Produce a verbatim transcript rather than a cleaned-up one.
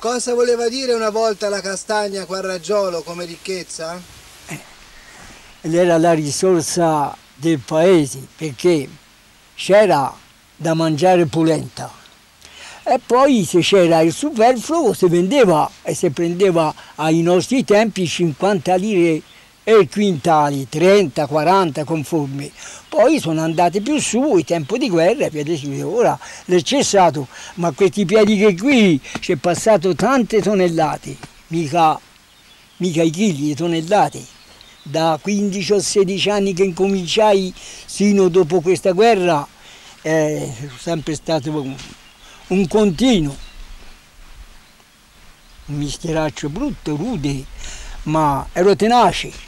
Cosa voleva dire una volta la castagna Quarraggiolo come ricchezza? Eh, ed era la risorsa del paese, perché c'era da mangiare polenta. E poi se c'era il superfluo si vendeva e si prendeva ai nostri tempi cinquanta lire e quintali, trenta, quaranta conformi. Poi sono andati più su, il tempo di guerra e via dicendo. Ora l'è cessato, ma questi piedi che qui c'è passato tante tonnellate, mica, mica i chili, tonnellate. Da quindici o sedici anni che incominciai, sino dopo questa guerra, è sempre stato un, un continuo. Un mistieraccio brutto, rude, ma ero tenace.